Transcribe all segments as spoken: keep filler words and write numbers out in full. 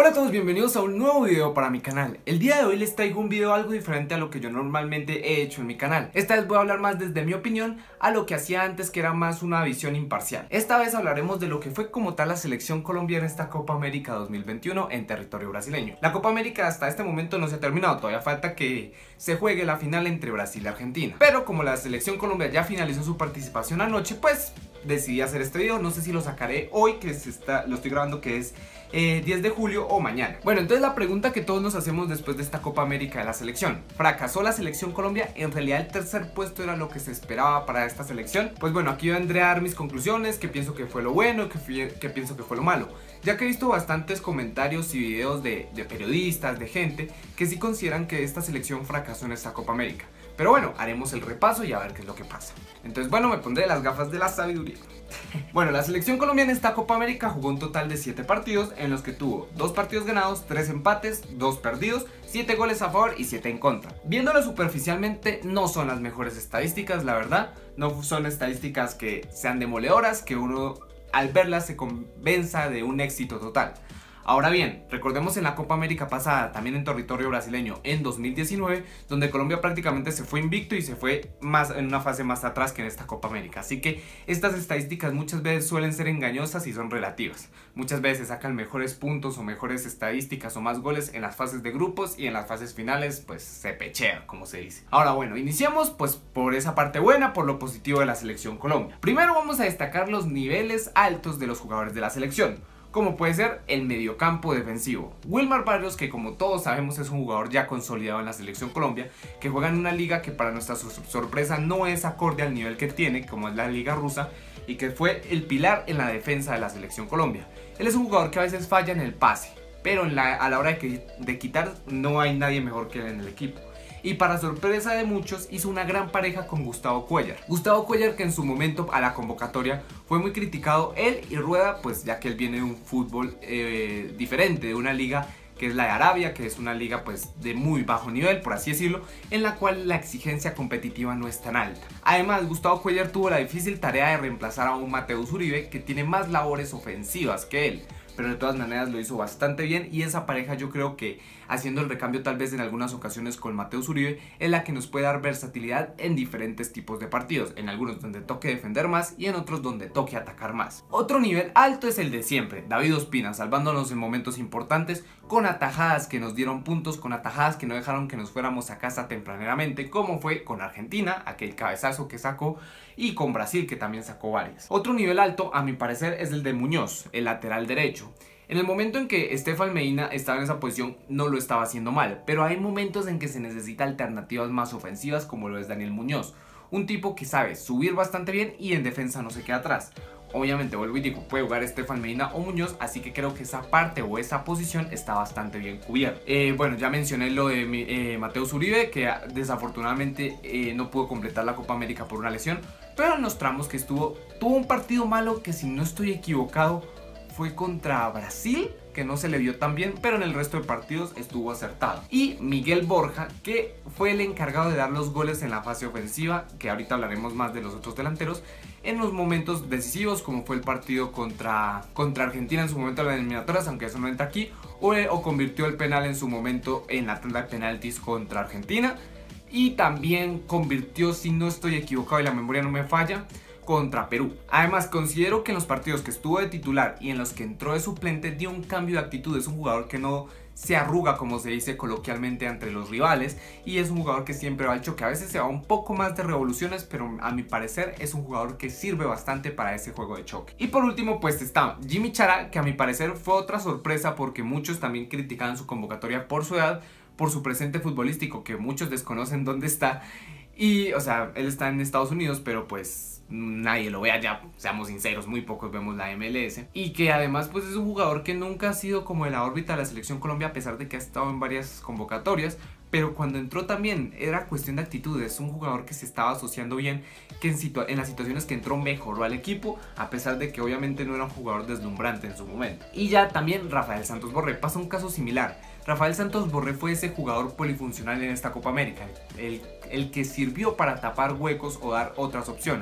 Hola a todos, bienvenidos a un nuevo video para mi canal. El día de hoy les traigo un video algo diferente a lo que yo normalmente he hecho en mi canal. Esta vez voy a hablar más desde mi opinión a lo que hacía antes, que era más una visión imparcial. Esta vez hablaremos de lo que fue como tal la selección colombiana en esta Copa América dos mil veintiuno en territorio brasileño. La Copa América hasta este momento no se ha terminado, todavía falta que se juegue la final entre Brasil y Argentina. Pero como la selección Colombia ya finalizó su participación anoche, pues decidí hacer este video. No sé si lo sacaré hoy, que se está, lo estoy grabando, que es eh, diez de julio, o mañana. Bueno, entonces la pregunta que todos nos hacemos después de esta Copa América de la selección: ¿fracasó la selección Colombia? ¿En realidad el tercer puesto era lo que se esperaba para esta selección? Pues bueno, aquí vendré a dar mis conclusiones, que pienso que fue lo bueno, que, fui, que pienso que fue lo malo, ya que he visto bastantes comentarios y videos de, de periodistas, de gente que sí consideran que esta selección fracasó en esta Copa América. Pero bueno, haremos el repaso y a ver qué es lo que pasa. Entonces bueno, me pondré las gafas de la sabiduría. Bueno, la selección colombiana en esta Copa América jugó un total de siete partidos, en los que tuvo dos partidos ganados, tres empates, dos perdidos, siete goles a favor y siete en contra. Viéndolo superficialmente, no son las mejores estadísticas, la verdad. No son estadísticas que sean demoledoras, que uno al verlas se convenza de un éxito total. Ahora bien, recordemos en la Copa América pasada, también en territorio brasileño, en dos mil diecinueve, donde Colombia prácticamente se fue invicto y se fue más en una fase más atrás que en esta Copa América. Así que estas estadísticas muchas veces suelen ser engañosas y son relativas. Muchas veces sacan mejores puntos o mejores estadísticas o más goles en las fases de grupos, y en las fases finales pues se pechea, como se dice. Ahora bueno, iniciamos pues por esa parte buena, por lo positivo de la selección Colombia. Primero vamos a destacar los niveles altos de los jugadores de la selección, como puede ser el mediocampo defensivo. Wilmar Barrios, que como todos sabemos es un jugador ya consolidado en la selección Colombia, que juega en una liga que para nuestra sorpresa no es acorde al nivel que tiene, como es la liga rusa, y que fue el pilar en la defensa de la selección Colombia. Él es un jugador que a veces falla en el pase, pero en la, a la hora de, que, de quitar no hay nadie mejor que él en el equipo. Y para sorpresa de muchos, hizo una gran pareja con Gustavo Cuéllar. Gustavo Cuéllar, que en su momento a la convocatoria fue muy criticado, él y Rueda, pues ya que él viene de un fútbol eh, diferente, de una liga que es la de Arabia, que es una liga pues de muy bajo nivel, por así decirlo, en la cual la exigencia competitiva no es tan alta. Además, Gustavo Cuéllar tuvo la difícil tarea de reemplazar a un Mateus Uribe, que tiene más labores ofensivas que él, pero de todas maneras lo hizo bastante bien, y esa pareja yo creo que haciendo el recambio tal vez en algunas ocasiones con Mateus Uribe es la que nos puede dar versatilidad en diferentes tipos de partidos, en algunos donde toque defender más y en otros donde toque atacar más. Otro nivel alto es el de siempre, David Ospina, salvándonos en momentos importantes, con atajadas que nos dieron puntos, con atajadas que no dejaron que nos fuéramos a casa tempraneramente, como fue con Argentina, aquel cabezazo que sacó, y con Brasil, que también sacó varias. Otro nivel alto a mi parecer es el de Muñoz, el lateral derecho. En el momento en que Estefan Medina estaba en esa posición no lo estaba haciendo mal, pero hay momentos en que se necesita alternativas más ofensivas, como lo es Daniel Muñoz, un tipo que sabe subir bastante bien y en defensa no se queda atrás. Obviamente, vuelvo y digo, puede jugar Estefan Medina o Muñoz, así que creo que esa parte o esa posición está bastante bien cubierta. Eh, bueno, ya mencioné lo de eh, Mateus Uribe, que desafortunadamente eh, no pudo completar la Copa América por una lesión, pero en los tramos que estuvo, tuvo un partido malo que, si no estoy equivocado, fue contra Brasil, que no se le vio tan bien, pero en el resto de partidos estuvo acertado. Y Miguel Borja, que fue el encargado de dar los goles en la fase ofensiva, que ahorita hablaremos más de los otros delanteros, en los momentos decisivos, como fue el partido contra, contra Argentina en su momento de las eliminatorias, aunque eso no entra aquí, o, o convirtió el penal en su momento en la tanda de penaltis contra Argentina, y también convirtió, si no estoy equivocado y la memoria no me falla, contra Perú. Además, considero que en los partidos que estuvo de titular y en los que entró de suplente dio un cambio de actitud. Es un jugador que no se arruga, como se dice coloquialmente, entre los rivales, y es un jugador que siempre va al choque. A veces se va un poco más de revoluciones, pero a mi parecer es un jugador que sirve bastante para ese juego de choque. Y por último pues está Yimmi Chará, que a mi parecer fue otra sorpresa, porque muchos también criticaban su convocatoria por su edad, por su presente futbolístico, que muchos desconocen dónde está. Y, o sea, él está en Estados Unidos, pero pues nadie lo ve allá, seamos sinceros, muy pocos vemos la M L S. Y que además pues es un jugador que nunca ha sido como en la órbita de la selección Colombia, a pesar de que ha estado en varias convocatorias, pero cuando entró también era cuestión de actitudes. Es un jugador que se estaba asociando bien, que en, en las situaciones que entró mejoró al equipo, a pesar de que obviamente no era un jugador deslumbrante en su momento. Y ya también Rafael Santos Borré, pasa un caso similar. Rafael Santos Borré fue ese jugador polifuncional en esta Copa América, el, el que sirvió para tapar huecos o dar otras opciones.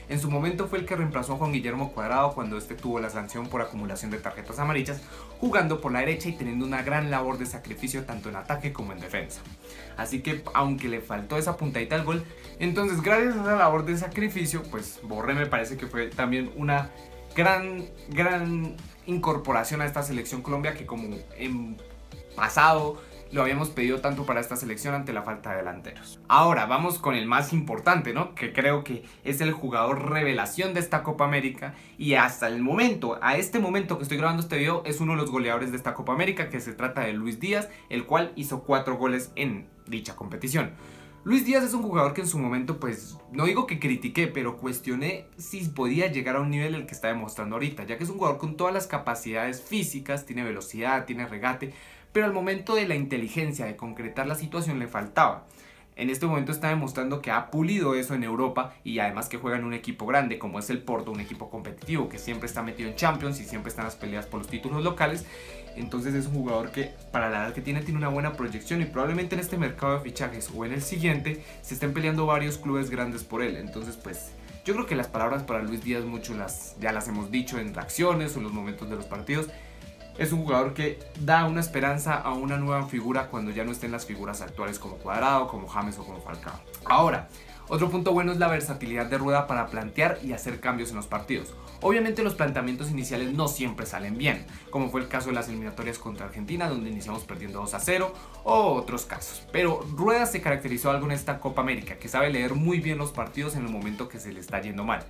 En su momento fue el que reemplazó a Juan Guillermo Cuadrado cuando este tuvo la sanción por acumulación de tarjetas amarillas, jugando por la derecha y teniendo una gran labor de sacrificio tanto en ataque como en defensa. Así que aunque le faltó esa puntadita al gol, entonces gracias a esa labor de sacrificio, pues Borré me parece que fue también una gran, gran incorporación a esta selección Colombia, que como en pasado lo habíamos pedido tanto para esta selección ante la falta de delanteros. Ahora vamos con el más importante, ¿no? Que creo que es el jugador revelación de esta Copa América y hasta el momento, a este momento que estoy grabando este video, es uno de los goleadores de esta Copa América, que se trata de Luis Díaz, el cual hizo cuatro goles en dicha competición. Luis Díaz es un jugador que en su momento, pues, no digo que critiqué, pero cuestioné si podía llegar a un nivel el que está demostrando ahorita, ya que es un jugador con todas las capacidades físicas, tiene velocidad, tiene regate, pero al momento de la inteligencia, de concretar la situación, le faltaba. En este momento está demostrando que ha pulido eso en Europa y además que juega en un equipo grande como es el Porto, un equipo competitivo que siempre está metido en Champions y siempre está en las peleas por los títulos locales. Entonces es un jugador que para la edad que tiene tiene una buena proyección y probablemente en este mercado de fichajes o en el siguiente se estén peleando varios clubes grandes por él. Entonces pues yo creo que las palabras para Luis Díaz mucho las, ya las hemos dicho en reacciones o en los momentos de los partidos. Es un jugador que da una esperanza a una nueva figura cuando ya no estén las figuras actuales como Cuadrado, como James o como Falcao. Ahora, otro punto bueno es la versatilidad de Rueda para plantear y hacer cambios en los partidos. Obviamente los planteamientos iniciales no siempre salen bien, como fue el caso de las eliminatorias contra Argentina, donde iniciamos perdiendo dos a cero, o otros casos. Pero Rueda se caracterizó algo en esta Copa América, que sabe leer muy bien los partidos en el momento que se le está yendo mal.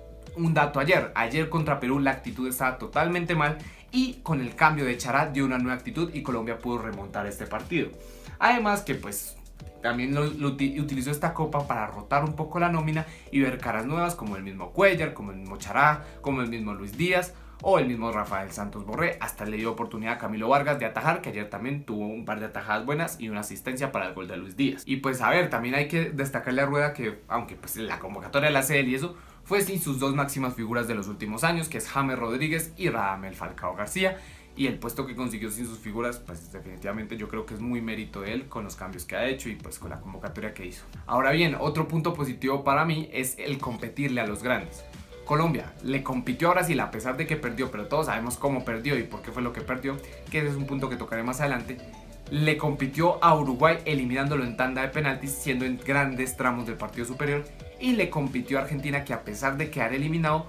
Un dato ayer, ayer contra Perú la actitud estaba totalmente mal y con el cambio de Chará dio una nueva actitud y Colombia pudo remontar este partido. Además que pues también lo, lo utilizó esta copa para rotar un poco la nómina y ver caras nuevas como el mismo Cuellar, como el mismo Chará, como el mismo Luis Díaz o el mismo Rafael Santos Borré. Hasta le dio oportunidad a Camilo Vargas de atajar, que ayer también tuvo un par de atajadas buenas y una asistencia para el gol de Luis Díaz. Y pues a ver, también hay que destacarle a Rueda que aunque pues la convocatoria de la C L y eso fue sin sus dos máximas figuras de los últimos años, que es James Rodríguez y Radamel Falcao García, y el puesto que consiguió sin sus figuras, pues definitivamente yo creo que es muy mérito de él con los cambios que ha hecho y pues con la convocatoria que hizo. Ahora bien, otro punto positivo para mí es el competirle a los grandes. Colombia le compitió a Brasil a pesar de que perdió, pero todos sabemos cómo perdió y por qué fue lo que perdió, que ese es un punto que tocaré más adelante. Le compitió a Uruguay eliminándolo en tanda de penaltis, siendo en grandes tramos del partido superior, y le compitió a Argentina, que a pesar de quedar eliminado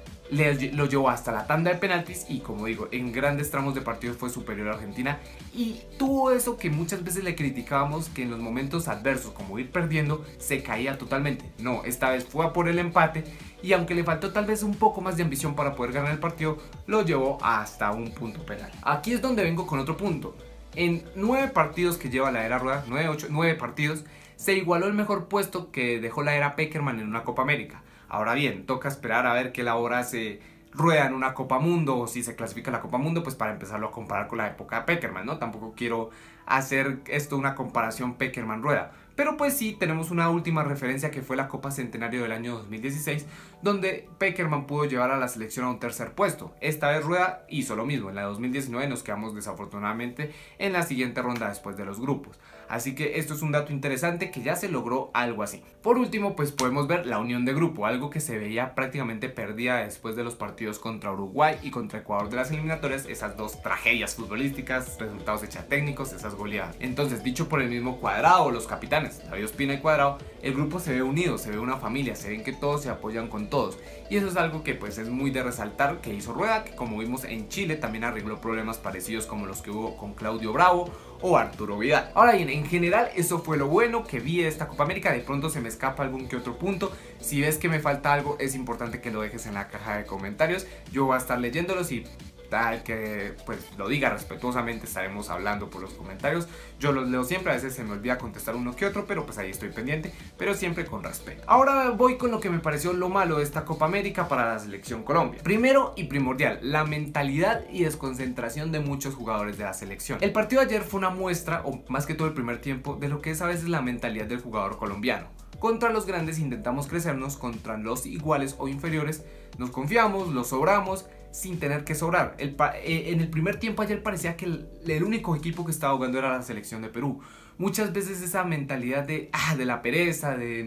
le, lo llevó hasta la tanda de penaltis y como digo, en grandes tramos de partido fue superior a Argentina y tuvo eso que muchas veces le criticábamos, que en los momentos adversos como ir perdiendo se caía totalmente. No, esta vez fue a por el empate y aunque le faltó tal vez un poco más de ambición para poder ganar el partido, lo llevó hasta un punto penal. Aquí es donde vengo con otro punto. En nueve partidos que lleva la era Rueda, nueve, ocho, nueve partidos, se igualó el mejor puesto que dejó la era Pekerman en una Copa América. Ahora bien, toca esperar a ver qué labor hace Rueda en una Copa Mundo o si se clasifica la Copa Mundo, pues para empezarlo a comparar con la época de Pekerman, ¿no? Tampoco quiero hacer esto una comparación Pekerman-Rueda. Pero pues sí, tenemos una última referencia que fue la Copa Centenario del año dos mil dieciséis, donde Pekerman pudo llevar a la selección a un tercer puesto. Esta vez Rueda hizo lo mismo, en la dos mil diecinueve nos quedamos desafortunadamente en la siguiente ronda después de los grupos. Así que esto es un dato interesante que ya se logró algo así. Por último, pues podemos ver la unión de grupo, algo que se veía prácticamente perdida después de los partidos contra Uruguay y contra Ecuador de las eliminatorias, esas dos tragedias futbolísticas, resultados hechos técnicos, esas goleadas. Entonces, dicho por el mismo Cuadrado, los capitanes, David Ospina y Cuadrado, el grupo se ve unido, se ve una familia, se ven que todos se apoyan con todos. Y eso es algo que pues es muy de resaltar que hizo Rueda, que como vimos en Chile también arregló problemas parecidos como los que hubo con Claudio Bravo o Arturo Vidal. Ahora bien, en general eso fue lo bueno que vi de esta Copa América. De pronto se me escapa algún que otro punto. Si ves que me falta algo, es importante que lo dejes en la caja de comentarios. Yo voy a estar leyéndolos y tal que pues lo diga respetuosamente, estaremos hablando por los comentarios. Yo los leo siempre, a veces se me olvida contestar uno que otro, pero pues ahí estoy pendiente, pero siempre con respeto. Ahora voy con lo que me pareció lo malo de esta Copa América para la selección Colombia. Primero y primordial, la mentalidad y desconcentración de muchos jugadores de la selección. El partido de ayer fue una muestra, o más que todo el primer tiempo, de lo que es a veces la mentalidad del jugador colombiano. Contra los grandes intentamos crecernos, contra los iguales o inferiores nos confiamos, los sobramos sin tener que sobrar. El eh, en el primer tiempo ayer parecía que el, el único equipo que estaba jugando era la selección de Perú. Muchas veces esa mentalidad de, ah, de la pereza, de,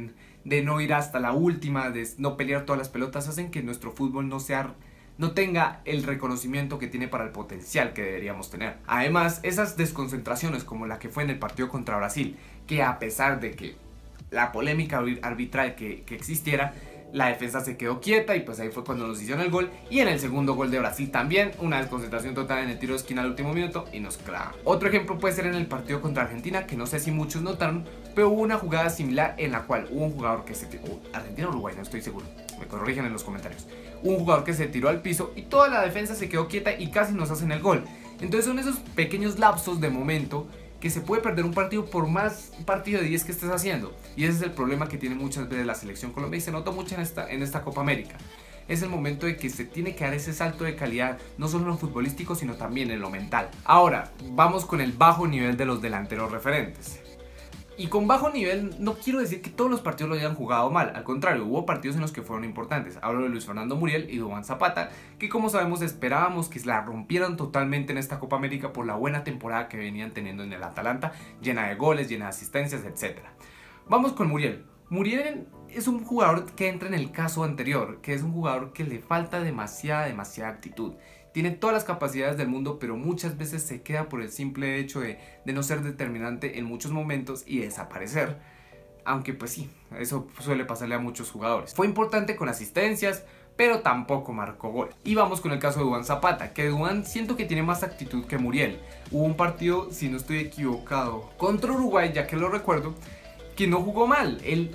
de no ir hasta la última, de no pelear todas las pelotas, hacen que nuestro fútbol no sea... no tenga el reconocimiento que tiene para el potencial que deberíamos tener. Además, esas desconcentraciones como la que fue en el partido contra Brasil, que a pesar de que la polémica arbitral que, que existiera, la defensa se quedó quieta y pues ahí fue cuando nos hicieron el gol. Y en el segundo gol de Brasil también, una desconcentración total en el tiro de esquina al último minuto y nos clava. Otro ejemplo puede ser en el partido contra Argentina, que no sé si muchos notaron, pero hubo una jugada similar en la cual hubo un jugador que se tiró, Argentina o Uruguay, no estoy seguro, me corrigen en los comentarios, un jugador que se tiró al piso y toda la defensa se quedó quieta y casi nos hacen el gol. Entonces son esos pequeños lapsos de momento que se puede perder un partido por más partido de diez que estés haciendo, y ese es el problema que tiene muchas veces la selección Colombia y se nota mucho en esta, en esta Copa América. Es el momento de que se tiene que dar ese salto de calidad, no solo en lo futbolístico sino también en lo mental. Ahora vamos con el bajo nivel de los delanteros referentes. Y con bajo nivel no quiero decir que todos los partidos lo hayan jugado mal, al contrario, hubo partidos en los que fueron importantes. Hablo de Luis Fernando Muriel y Duván Zapata, que como sabemos esperábamos que la rompieran totalmente en esta Copa América por la buena temporada que venían teniendo en el Atalanta, llena de goles, llena de asistencias, etcétera. Vamos con Muriel. Muriel es un jugador que entra en el caso anterior, que es un jugador que le falta demasiada, demasiada actitud. Tiene todas las capacidades del mundo, pero muchas veces se queda por el simple hecho de, de no ser determinante en muchos momentos y desaparecer. Aunque pues sí, eso suele pasarle a muchos jugadores. Fue importante con asistencias, pero tampoco marcó gol. Y vamos con el caso de Duván Zapata, que Duván siento que tiene más actitud que Muriel. Hubo un partido, si no estoy equivocado, contra Uruguay, ya que lo recuerdo, que no jugó mal. Él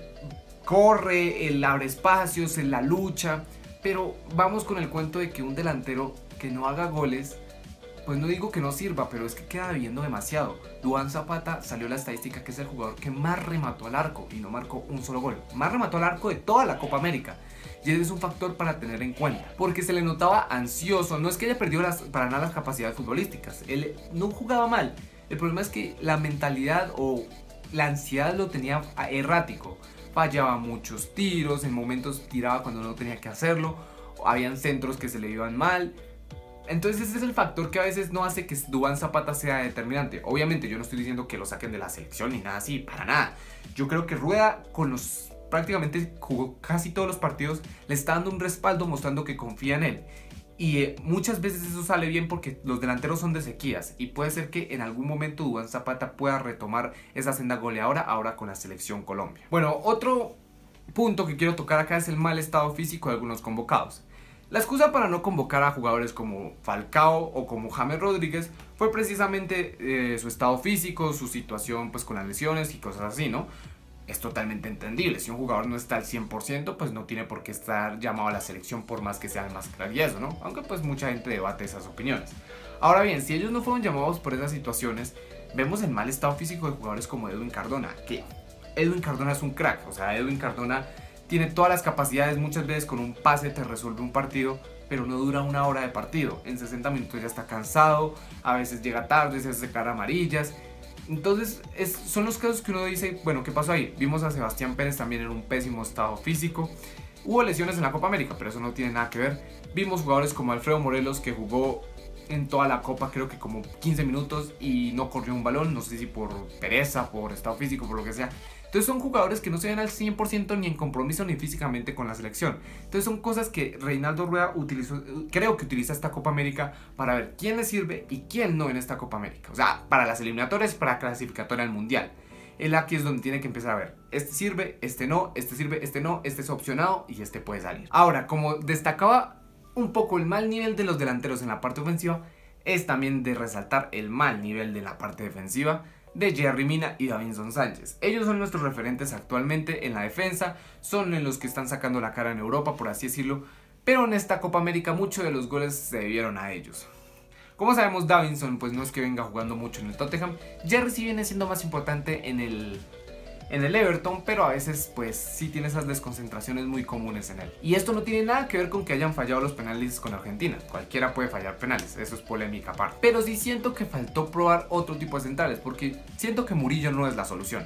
corre, él abre espacios, él la lucha, pero vamos con el cuento de que un delantero que no haga goles, pues no digo que no sirva, pero es que queda debiendo demasiado. Duván Zapata salió la estadística que es el jugador que más remató al arco y no marcó un solo gol. Más remató al arco de toda la Copa América. Y ese es un factor para tener en cuenta, porque se le notaba ansioso. No es que haya perdido las, para nada las capacidades futbolísticas, él no jugaba mal. El problema es que la mentalidad o la ansiedad lo tenía errático. Fallaba muchos tiros, en momentos tiraba cuando no tenía que hacerlo, habían centros que se le iban mal. Entonces ese es el factor que a veces no hace que Duván Zapata sea determinante. Obviamente yo no estoy diciendo que lo saquen de la selección ni nada así, para nada. Yo creo que Rueda con los prácticamente jugó casi todos los partidos, le está dando un respaldo mostrando que confía en él. Y eh, muchas veces eso sale bien porque los delanteros son de sequías y puede ser que en algún momento Duván Zapata pueda retomar esa senda goleadora ahora con la selección Colombia. Bueno, otro punto que quiero tocar acá es el mal estado físico de algunos convocados. La excusa para no convocar a jugadores como Falcao o como James Rodríguez fue precisamente eh, su estado físico, su situación pues con las lesiones y cosas así, ¿no? Es totalmente entendible, si un jugador no está al cien por ciento pues no tiene por qué estar llamado a la selección por más que sea el más claro y eso, ¿no? Aunque pues mucha gente debate esas opiniones. Ahora bien, si ellos no fueron llamados por esas situaciones, vemos el mal estado físico de jugadores como Edwin Cardona, que Edwin Cardona es un crack, o sea, Edwin Cardona tiene todas las capacidades, muchas veces con un pase te resuelve un partido, pero no dura una hora de partido. En sesenta minutos ya está cansado, a veces llega tarde, se hace cara amarillas. Entonces es, son los casos que uno dice, bueno, ¿qué pasó ahí? Vimos a Sebastián Pérez también en un pésimo estado físico. Hubo lesiones en la Copa América, pero eso no tiene nada que ver. Vimos jugadores como Alfredo Morelos que jugó en toda la Copa creo que como quince minutos y no corrió un balón, no sé si por pereza, por estado físico, por lo que sea. Entonces son jugadores que no se ven al cien por ciento ni en compromiso ni físicamente con la selección. Entonces son cosas que Reinaldo Rueda utilizó, creo que utiliza esta Copa América para ver quién le sirve y quién no en esta Copa América. O sea, para las eliminatorias, para clasificatoria al Mundial. Él aquí es donde tiene que empezar a ver, este sirve, este no, este sirve, este no, este es opcionado y este puede salir. Ahora, como destacaba un poco el mal nivel de los delanteros en la parte ofensiva, es también de resaltar el mal nivel de la parte defensiva de Yerry Mina y Davinson Sánchez. Ellos son nuestros referentes actualmente en la defensa, son en los que están sacando la cara en Europa, por así decirlo, pero en esta Copa América muchos de los goles se debieron a ellos. Como sabemos, Davinson pues no es que venga jugando mucho en el Tottenham, Yerry sí viene siendo más importante en el, en el Everton, pero a veces pues sí tiene esas desconcentraciones muy comunes en él. Y esto no tiene nada que ver con que hayan fallado los penales con Argentina, cualquiera puede fallar penales, eso es polémica aparte. Pero sí siento que faltó probar otro tipo de centrales, porque siento que Murillo no es la solución.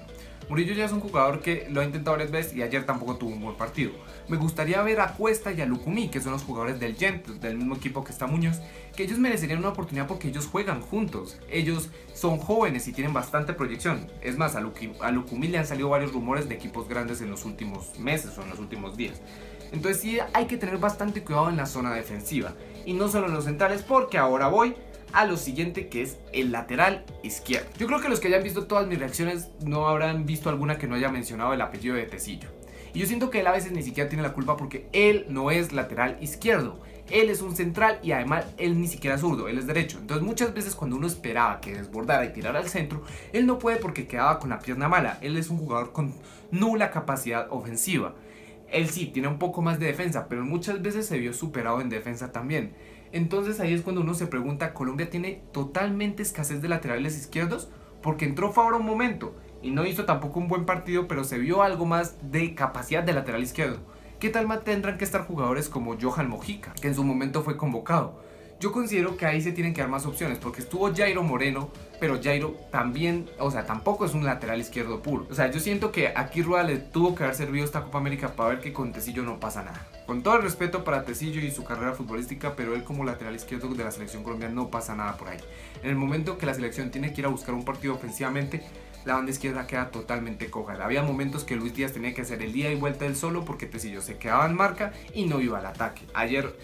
Murillo ya es un jugador que lo ha intentado varias veces y ayer tampoco tuvo un buen partido. Me gustaría ver a Cuesta y a Lucumí, que son los jugadores del Gent, del mismo equipo que está Muñoz, que ellos merecerían una oportunidad porque ellos juegan juntos. Ellos son jóvenes y tienen bastante proyección. Es más, a, Luqui, a Lucumí le han salido varios rumores de equipos grandes en los últimos meses o en los últimos días. Entonces sí hay que tener bastante cuidado en la zona defensiva. Y no solo en los centrales, porque ahora voy a lo siguiente, que es el lateral izquierdo. Yo creo que los que hayan visto todas mis reacciones no habrán visto alguna que no haya mencionado el apellido de Tecillo. Y yo siento que él a veces ni siquiera tiene la culpa porque él no es lateral izquierdo. Él es un central y además él ni siquiera es zurdo, él es derecho. Entonces muchas veces cuando uno esperaba que desbordara y tirara al centro, él no puede porque quedaba con la pierna mala. Él es un jugador con nula capacidad ofensiva. Él sí tiene un poco más de defensa, pero muchas veces se vio superado en defensa también. Entonces ahí es cuando uno se pregunta, ¿Colombia tiene totalmente escasez de laterales izquierdos? Porque entró Fabra un momento y no hizo tampoco un buen partido, pero se vio algo más de capacidad de lateral izquierdo. ¿Qué tal más tendrán que estar jugadores como Johan Mojica, que en su momento fue convocado? Yo considero que ahí se tienen que dar más opciones, porque estuvo Jairo Moreno, pero Jairo también, o sea, tampoco es un lateral izquierdo puro. O sea, yo siento que aquí Rueda le tuvo que haber servido esta Copa América para ver que con Tecillo no pasa nada. Con todo el respeto para Tecillo y su carrera futbolística, pero él como lateral izquierdo de la selección colombiana no pasa nada por ahí. En el momento que la selección tiene que ir a buscar un partido ofensivamente, la banda izquierda queda totalmente coja. Había momentos que Luis Díaz tenía que hacer el ida y vuelta él solo porque Tecillo se quedaba en marca y no iba al ataque. Ayer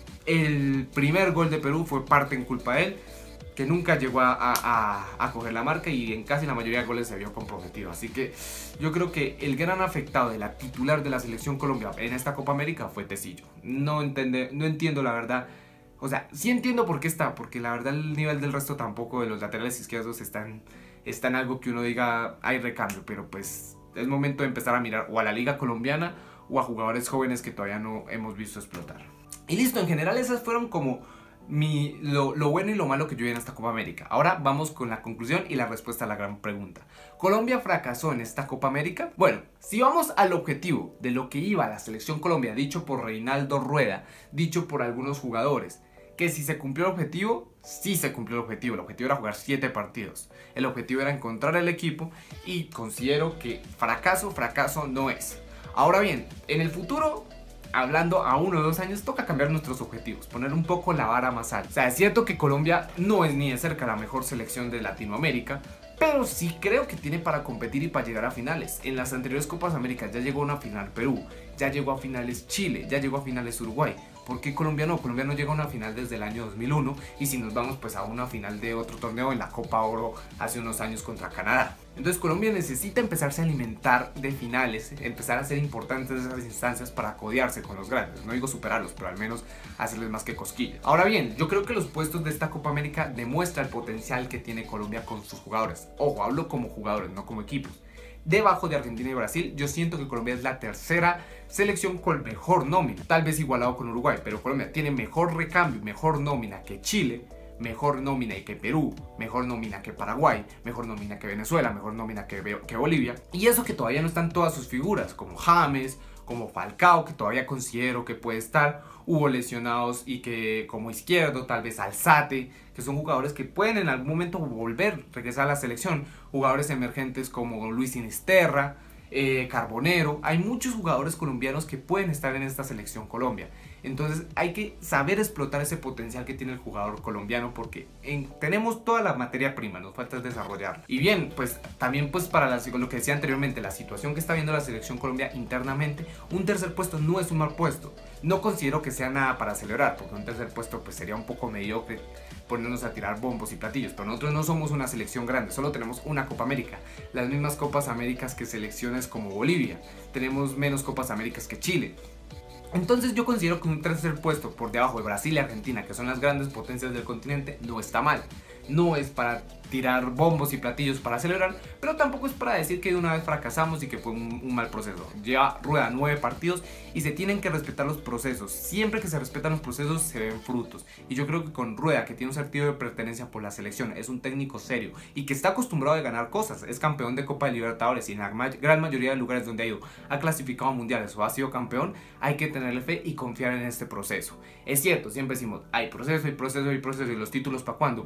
el primer gol de Perú fue parte en culpa de él, que nunca llegó a, a, a coger la marca y en casi la mayoría de goles se vio comprometido. Así que yo creo que el gran afectado de la titular de la selección Colombia en esta Copa América fue Tecillo. No, entiende, no entiendo la verdad. O sea, sí entiendo por qué está, porque la verdad el nivel del resto tampoco de los laterales izquierdos están, está en algo que uno diga hay recambio, pero pues es momento de empezar a mirar o a la liga colombiana o a jugadores jóvenes que todavía no hemos visto explotar. Y listo, en general esas fueron como mi, lo, lo bueno y lo malo que yo vi en esta Copa América. Ahora vamos con la conclusión y la respuesta a la gran pregunta. ¿Colombia fracasó en esta Copa América? Bueno, si vamos al objetivo de lo que iba la selección Colombia, dicho por Reinaldo Rueda, dicho por algunos jugadores, que si se cumplió el objetivo, sí se cumplió el objetivo. El objetivo era jugar siete partidos. El objetivo era encontrar el equipo y considero que fracaso, fracaso no es. Ahora bien, en el futuro, hablando a uno o dos años, toca cambiar nuestros objetivos, poner un poco la vara más alta. O sea, es cierto que Colombia no es ni de cerca la mejor selección de Latinoamérica, pero sí creo que tiene para competir y para llegar a finales. En las anteriores Copas Américas ya llegó a una final Perú, ya llegó a finales Chile, ya llegó a finales Uruguay. ¿Por qué Colombia no? Colombia no llega a una final desde el año dos mil uno y si nos vamos pues a una final de otro torneo en la Copa Oro hace unos años contra Canadá. Entonces Colombia necesita empezarse a alimentar de finales, empezar a ser importantes esas instancias para codearse con los grandes. No digo superarlos, pero al menos hacerles más que cosquillas. Ahora bien, yo creo que los puestos de esta Copa América demuestran el potencial que tiene Colombia con sus jugadores. Ojo, hablo como jugadores, no como equipos. Debajo de Argentina y Brasil, yo siento que Colombia es la tercera selección con mejor nómina, tal vez igualado con Uruguay, pero Colombia tiene mejor recambio, mejor nómina que Chile, mejor nómina que Perú, mejor nómina que Paraguay, mejor nómina que Venezuela, mejor nómina que, que Bolivia, y eso que todavía no están todas sus figuras, como James, como Falcao, que todavía considero que puede estar, hubo lesionados y que como izquierdo, tal vez Alzate, que son jugadores que pueden en algún momento volver, regresar a la selección, jugadores emergentes como Luis Sinisterra, eh, Carbonero, hay muchos jugadores colombianos que pueden estar en esta selección Colombia. Entonces hay que saber explotar ese potencial que tiene el jugador colombiano porque en, tenemos toda la materia prima, nos falta desarrollarla. Y bien, pues también pues para la, lo que decía anteriormente, la situación que está viendo la selección Colombia internamente, un tercer puesto no es un mal puesto. No considero que sea nada para celebrar, porque un tercer puesto pues sería un poco mediocre ponernos a tirar bombos y platillos, pero nosotros no somos una selección grande, solo tenemos una Copa América, las mismas Copas Américas que selecciones como Bolivia, tenemos menos Copas Américas que Chile. Entonces yo considero que un tercer puesto por debajo de Brasil y Argentina, que son las grandes potencias del continente, no está mal. No es para tirar bombos y platillos para celebrar, pero tampoco es para decir que de una vez fracasamos y que fue un, un mal proceso. Lleva Rueda nueve partidos y se tienen que respetar los procesos. Siempre que se respetan los procesos se ven frutos. Y yo creo que con Rueda, que tiene un sentido de pertenencia por la selección, es un técnico serio y que está acostumbrado a ganar cosas. Es campeón de Copa de Libertadores y en la ma gran mayoría de lugares donde ha ido ha clasificado a mundiales o ha sido campeón, hay que tenerle fe y confiar en este proceso. Es cierto, siempre decimos, hay proceso, hay proceso, hay proceso y los títulos para cuándo, pero es que si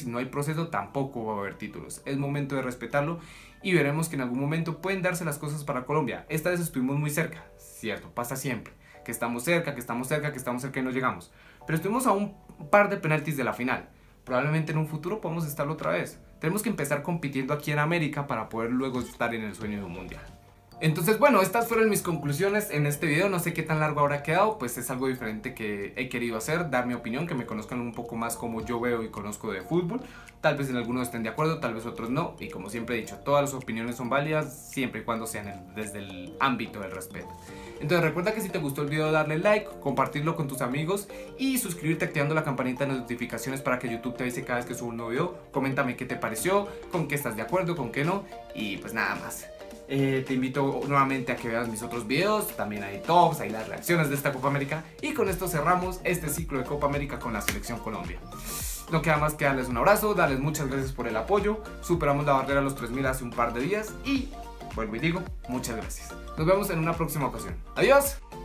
no hay proceso tampoco va a haber títulos. Es momento de respetarlo y veremos que en algún momento pueden darse las cosas para Colombia. Esta vez estuvimos muy cerca, cierto, pasa siempre, que estamos cerca, que estamos cerca, que estamos cerca y no llegamos. Pero estuvimos a un par de penaltis de la final. Probablemente en un futuro podamos estarlo otra vez. Tenemos que empezar compitiendo aquí en América para poder luego estar en el sueño de un mundial. Entonces bueno, estas fueron mis conclusiones en este video. No sé qué tan largo habrá quedado, pues es algo diferente que he querido hacer, dar mi opinión, que me conozcan un poco más como yo veo y conozco de fútbol. Tal vez en algunos estén de acuerdo, tal vez otros no, y como siempre he dicho, todas las opiniones son válidas siempre y cuando sean en, desde el ámbito del respeto. Entonces recuerda que si te gustó el video darle like, compartirlo con tus amigos y suscribirte activando la campanita de notificaciones para que YouTube te avise cada vez que subo un nuevo video. Coméntame qué te pareció, con qué estás de acuerdo, con qué no, y pues nada más. Eh, te invito nuevamente a que veas mis otros videos, también hay tops, hay las reacciones de esta Copa América y con esto cerramos este ciclo de Copa América con la Selección Colombia. No queda más que darles un abrazo, darles muchas gracias por el apoyo, superamos la barrera de los tres mil hace un par de días y vuelvo y digo, muchas gracias. Nos vemos en una próxima ocasión. ¡Adiós!